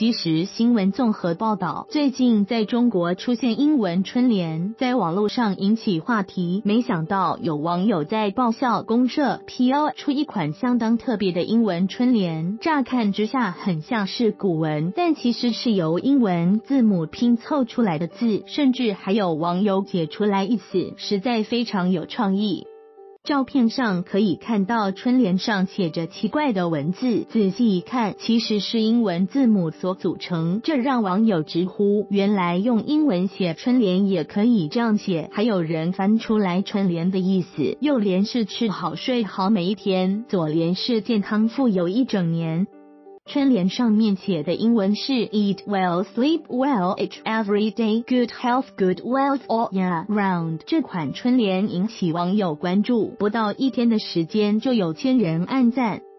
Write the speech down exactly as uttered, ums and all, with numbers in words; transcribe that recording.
即时新闻综合报道，最近在中国出现英文春联，在网络上引起话题。没想到有网友在爆笑公社 P L 出一款相当特别的英文春联，乍看之下很像是古文，但其实是由英文字母拼凑出来的字，甚至还有网友解出来意思，实在非常有创意。照片上可以看到春联上写着奇怪的文字，仔细一看其实是英文字母所组成，这让网友直呼原来用英文写春联也可以这样写。还有人翻出来春联的意思，右联是吃好睡好每一天，左联是健康富有一整年。春联上面写的英文是 Eat well, sleep well, eat every day, good health, good wealth all year round。 这款春联引起网友关注，不到一天的时间就有千人按赞。